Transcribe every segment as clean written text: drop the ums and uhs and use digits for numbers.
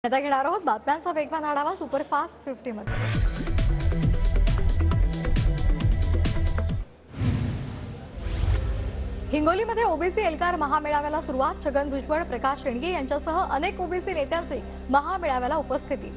आता घेणार आहोत बातम्यांचा वेगवान आढावा सुपरफास्ट 50 मध्ये। हिंगोलीमध्ये ओबीसी एल्गार महामेळाव्याला सुरुवात। छगन भुजबळ, प्रकाश शेंडगे यांच्यासह अनेक ओबीसी नेत्यांची महामेळाव्याला उपस्थिती।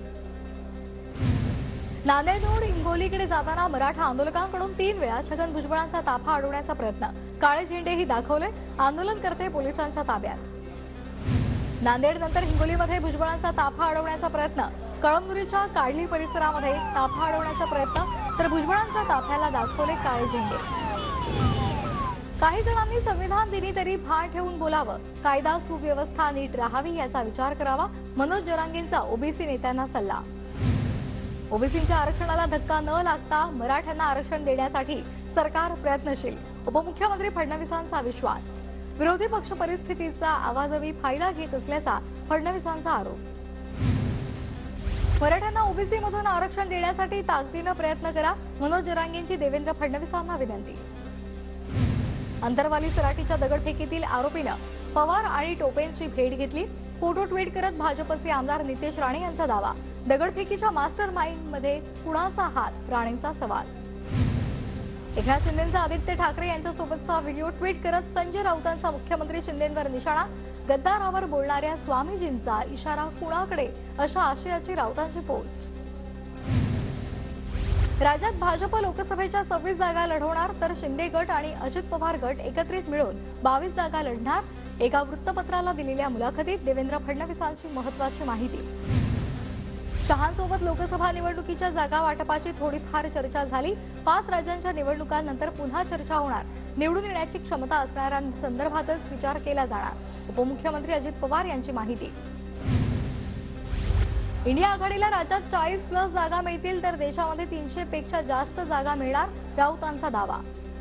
नांदेडहून हिंगोलीकडे जाताना मराठा आंदोलकांकडून 3 वेळा छगन भुजबळांचा ताफा अडवण्याचा प्रयत्न। काळे झेंडेही दाखवले, आंदोलनकर्ते पोलिसांच्या ताब्यात। नांदेडनंतर हिंगोलीमध्ये भुजबळांचा ताफा अडवण्याचा प्रयत्न। कळमनुरीच्या काढली परिसरामध्ये ताफा अडवण्याचा प्रयत्न, तर भुजबळांच्या ताफ्याला दाखवले काळे झेंडे। काही जणांनी संविधान दिनी तरी भान ठेवून बोलावं, कायदा सुव्यवस्था नीट राहावी याचा विचार करावा। मनोज जरांगेंचा ओबीसी नेत्यांना सल्ला। ओबीसींच्या आरक्षणाला धक्का न लागता मराठ्यांना आरक्षण देण्यासाठी सरकार प्रयत्नशील। उपमुख्यमंत्री फडणवीसांचा विश्वास। विरोधी पक्ष परिस्थितीचा आवाजवी फायदा घेत असल्याचा फडणवीसांचा आरोप। मराठ्यांना ओबीसी मधून आरक्षण देण्यासाठी ताकदीने प्रयत्न करा, मनोज जरांगेंची देवेंद्र फडणवीसांना विनंती। अंतरवाली सराटीच्या दगडफेकीतील आरोपीनं पवार आणि टोपेंची भेट घेतली। फोटो ट्विट करत भाजपचे आमदार नितेश राणे यांचा दावा। दगडफेकीच्या मास्टर माइंडमध्ये कुणाचा हात, राणेंचा सवाल। एकनाथ शिंदेंचा आदित्य ठाकरे यांच्यासोबतचा व्हिडिओ ट्विट करत संजय राऊतांचा मुख्यमंत्री शिंदेंवर निशाणा। गद्दारावर बोलणाऱ्या स्वामीजींचा इशारा कुणाकडे, अशा आशयाची राऊतांची पोस्ट। राज्यात भाजप लोकसभेच्या 26 जागा लढवणार, तर शिंदे गट आणि अजित पवार गट एकत्रित मिळून 22 जागा लढणार। एका वृत्तपत्राला दिलेल्या मुलाखतीत देवेंद्र फडणवीसांची महत्त्वाची माहिती। शहांसोबत लोकसभा निवडणुकीच्या जागा वाटपाची थोडीफार चर्चा झाली। 5 राज्यांच्या निवडणुकांनंतर पुन्हा चर्चा होणार। निवडून येण्याची क्षमता असणाऱ्यांसंदर्भातच विचार केला जाणार। उपमुख्यमंत्री अजित पवार यांची माहिती। इंडिया आघाडीला राज्यात 40+ जागा मिळतील, तर देशामध्ये 300 पेक्षा जास्त जागा मिळणार, राऊतांचा दावा।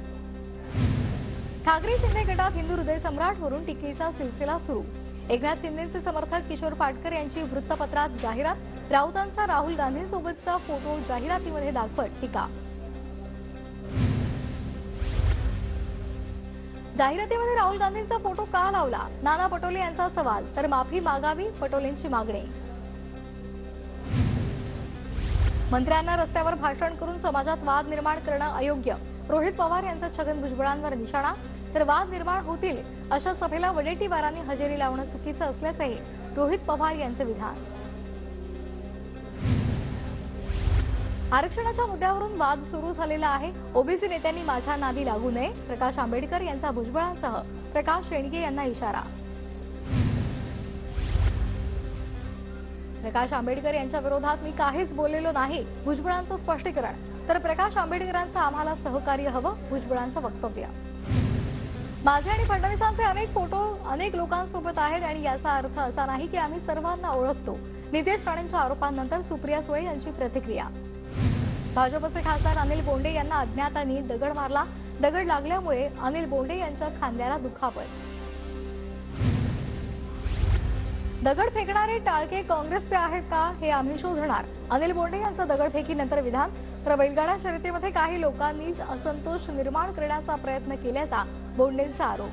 ठाकरे शिंदे गटात हिंदू हृदय सम्राटवरून टीकेचा सिलसिला सुरू। एकनाथ शिंदेचे समर्थक किशोर पाटकर यांची वृत्तपत्रात जाहिरात। राऊतांचा राहुल गांधींसोबतचा फोटो जाहिरातीमध्ये दाखवत टीका। जाहिरातीमध्ये राहुल गांधींचा फोटो का लावला, नाना पटोले यांचा सवाल, तर माफी मागावी पटोलेंची मागणी। मंत्र्यांना रस्त्यावर भाषण करून समाजात वाद निर्माण करणं अयोग्य। रोहित पवार यांचा छगन भुजबळांवर निशाणा, तर वाद निर्माण होतील अशा सभेला वडेट्टीवारांनी हजेरी लावणं चुकीचं असल्याचंही रोहित पवार यांचं विधान। आरक्षणाच्या मुद्द्यावरून वाद सुरू झालेला आहे। ओबीसी नेत्यांनी माझ्या नादी लागू नये। प्रकाश आंबेडकर यांचा भुजबळांसह प्रकाश शेंडगे यांना इशारा। प्रकाश आंबेडकर यांच्या विरोधात मी काहीच बोललेलो नाही, भुजबळांचं स्पष्टीकरण। तर प्रकाश आंबेडकरांचं आम्हाला सहकार्य हवं, भुजबळांचं वक्तव्य। माझे आणि फडणवीसांचे अनेक फोटो अनेक लोकांसोबत आहेत आणि याचा अर्थ असा नाही की आम्ही सर्वांना ओळखतो। नितेश राणेंच्या आरोपांनंतर सुप्रिया सुळे यांची प्रतिक्रिया। भाजपचे खासदार अनिल बोंडे यांना अज्ञातांनी दगड मारला। दगड लागल्यामुळे अनिल बोंडे यांच्या खांद्याला दुखापत। दगड फेकणारे टाळके काँग्रेसचे आहेत का, हे आम्ही शोधणार, अनिल बोंडे यांचं दगडफेकीनंतर विधान। तर बैलगाडा शर्यतीमध्ये काही लोकांनीच असंतोष निर्माण करण्याचा प्रयत्न केल्याचा बोंडेंचा आरोप।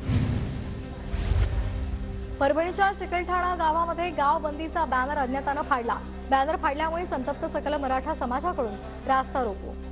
परभणीच्या चिकलठाणा गावामध्ये गाव बंदीचा बॅनर अज्ञातानं फाडला। बॅनर फाडल्यामुळे संतप्त सकल मराठा समाजाकडून रास्ता रोको।